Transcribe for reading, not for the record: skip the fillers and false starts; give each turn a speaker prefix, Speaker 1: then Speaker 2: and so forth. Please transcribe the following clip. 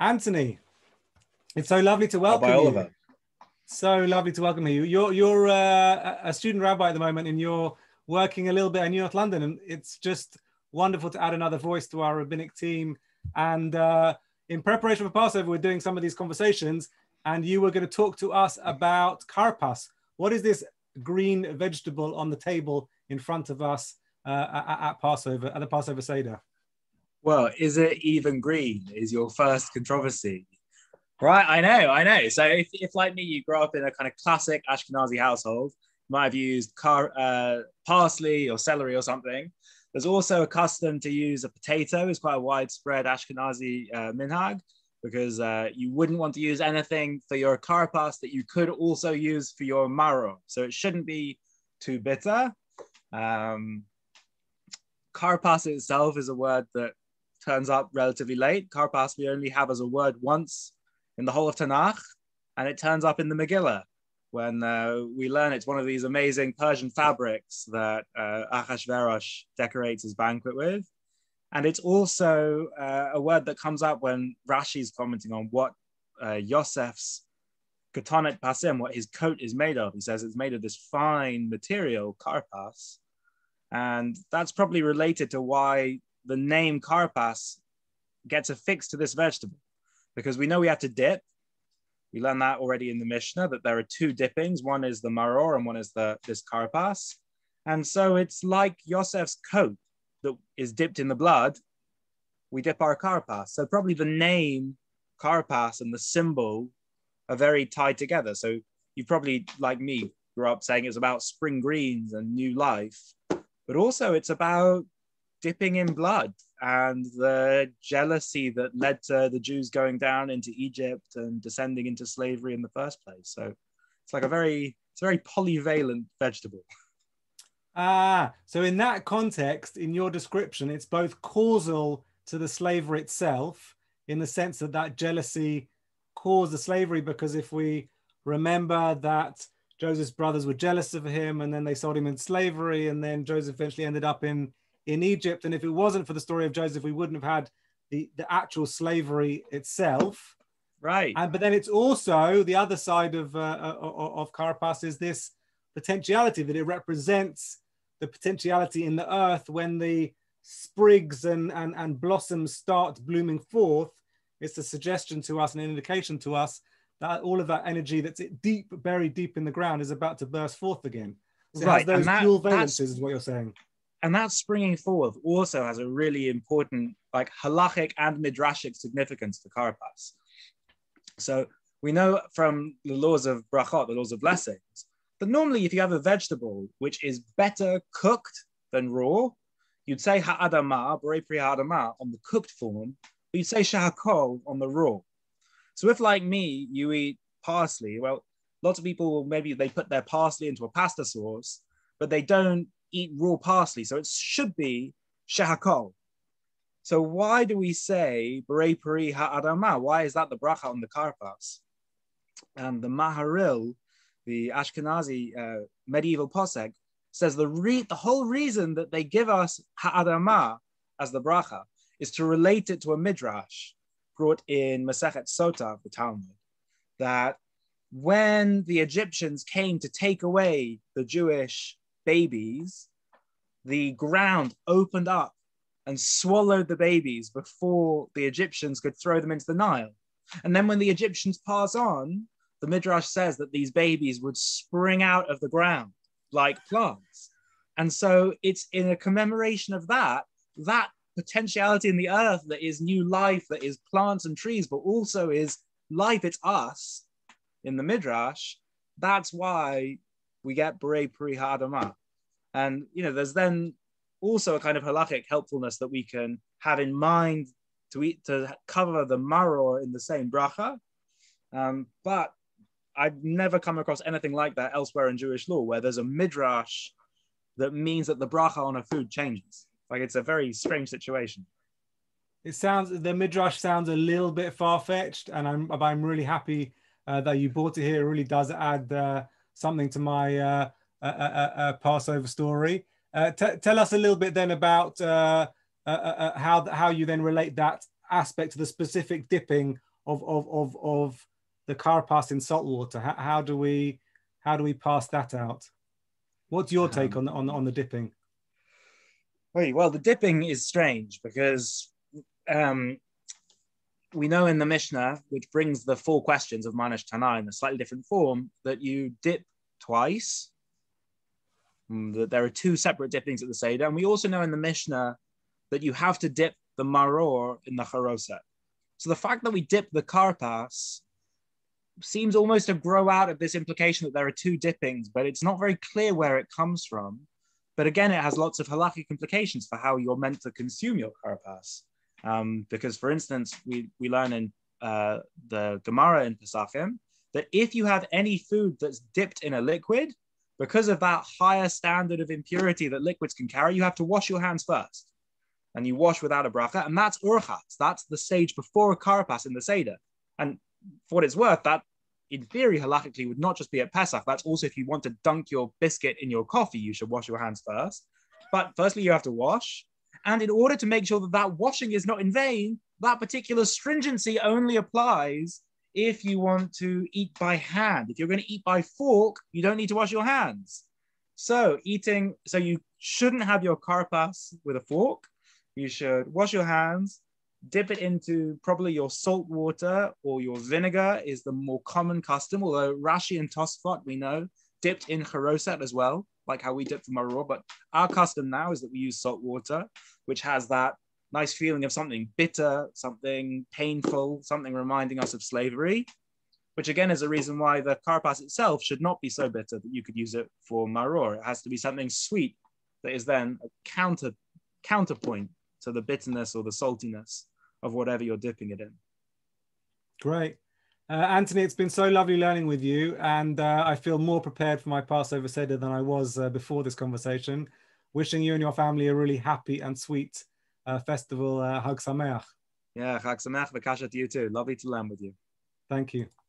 Speaker 1: Anthony, it's so lovely to welcome
Speaker 2: Rabbi
Speaker 1: you.
Speaker 2: Oliver.
Speaker 1: So lovely to welcome you. You're a student rabbi at the moment, and you're working a little bit in New York, London, and it's just wonderful to add another voice to our rabbinic team. And in preparation for Passover, we're doing some of these conversations, and you were going to talk to us about karpas. What is this green vegetable on the table in front of us at Passover, at the Passover Seder?
Speaker 2: Well, is it even green? Is your first controversy. Right, I know. So if like me, you grow up in a kind of classic Ashkenazi household, you might have used parsley or celery or something. There's also a custom to use a potato. It's quite a widespread Ashkenazi minhag, because you wouldn't want to use anything for your karpas that you could also use for your maror. So it shouldn't be too bitter. Karpas itself is a word that turns up relatively late. Karpas we only have as a word once in the whole of Tanakh, and it turns up in the Megillah when we learn it's one of these amazing Persian fabrics that Achashverosh decorates his banquet with. And it's also a word that comes up when Rashi's commenting on what Yosef's ketonet pasim, what his coat is made of. He says it's made of this fine material, karpas. And that's probably related to why the name karpas gets affixed to this vegetable, because we know we have to dip. We learned that already in the Mishnah, that there are two dippings. One is the maror and one is this karpas. And so it's like Yosef's coat that is dipped in the blood. We dip our karpas. So probably the name karpas and the symbol are very tied together. So you probably, like me, grew up saying it's about spring greens and new life, but also it's about dipping in blood and the jealousy that led to the Jews going down into Egypt and descending into slavery in the first place. So it's like a very polyvalent vegetable.
Speaker 1: So in that context, in your description, it's both causal to the slavery itself, in the sense that that jealousy caused the slavery, because if we remember that Joseph's brothers were jealous of him, and then they sold him in slavery, and then Joseph eventually ended up in Egypt. And if it wasn't for the story of Joseph, we wouldn't have had the actual slavery itself.
Speaker 2: Right.
Speaker 1: But then it's also the other side of karpas is this potentiality, that it represents the potentiality in the earth when the sprigs and blossoms start blooming forth. It's a suggestion to us and an indication to us that all of that energy that's buried deep in the ground is about to burst forth again. So
Speaker 2: right.
Speaker 1: It has those dual valences, is what you're saying.
Speaker 2: And that springing forth also has a really important, like, halachic and midrashic significance to karpas. So we know from the laws of brachot, the laws of blessings, that normally if you have a vegetable which is better cooked than raw, you'd say ha'adama, borei pri ha'adama, on the cooked form, but you'd say shahakol on the raw. So if, like me, you eat parsley, well, lots of people, maybe they put their parsley into a pasta sauce, but they don't eat raw parsley. So it should be shahakol. So why do we say borei pri ha'adama? Why is that the bracha on the karpas? And the Maharil, the Ashkenazi medieval posek, says the whole reason that they give us ha'adama as the bracha is to relate it to a midrash brought in Masechet Sota of the Talmud, that when the Egyptians came to take away the Jewish babies, the ground opened up and swallowed the babies before the Egyptians could throw them into the Nile. And then when the Egyptians pass on, the Midrash says that these babies would spring out of the ground like plants. And so it's in a commemoration of that potentiality in the earth that is new life, that is plants and trees, but also is life, it's us in the Midrash. That's why we get borei pri ha'adama. And, there's then also a kind of halachic helpfulness that we can have in mind to cover the maror in the same bracha. But I've never come across anything like that elsewhere in Jewish law, where there's a midrash that means that the bracha on a food changes. Like, it's a very strange situation.
Speaker 1: The midrash sounds a little bit far-fetched, and I'm really happy that you brought it here. It really does add something to my Passover story. Tell us a little bit then about how you then relate that aspect to the specific dipping of the karpas in salt water? How do we pass that out? What's your take on the dipping?
Speaker 2: Well, the dipping is strange because we know in the Mishnah, which brings the 4 questions of Manish Tana in a slightly different form, that you dip twice, that there are 2 separate dippings at the Seder. And we also know in the Mishnah that you have to dip the maror in the charoset. So the fact that we dip the karpas seems almost to grow out of this implication that there are 2 dippings, but it's not very clear where it comes from. But again, it has lots of halachic implications for how you're meant to consume your karpas. Because, for instance, we learn in the Gemara in Pesachim that if you have any food that's dipped in a liquid, because of that higher standard of impurity that liquids can carry, you have to wash your hands first. And you wash without a bracha, and that's urchatz. That's the stage before a karpas in the Seder. And for what it's worth, that in theory, halachically, would not just be at Pesach. That's also if you want to dunk your biscuit in your coffee, you should wash your hands first. But firstly, you have to wash. And in order to make sure that that washing is not in vain, that particular stringency only applies if you want to eat by hand. If you're going to eat by fork, you don't need to wash your hands. So you shouldn't have your karpas with a fork. You should wash your hands, dip it into probably your salt water or your vinegar is the more common custom, although Rashi and Tosfot, we know, dipped in charoset as well, like how we dip the maror. But our custom now is that we use salt water, which has that nice feeling of something bitter, something painful, something reminding us of slavery, which again is a reason why the karpas itself should not be so bitter that you could use it for maror. It has to be something sweet that is then a counterpoint to the bitterness or the saltiness of whatever you're dipping it in.
Speaker 1: Great. Anthony, it's been so lovely learning with you, and I feel more prepared for my Passover Seder than I was before this conversation. Wishing you and your family a really happy and sweet festival, Chag Sameach.
Speaker 2: Yeah, Chag Sameach v'kasha to you too. Lovely to learn with you.
Speaker 1: Thank you.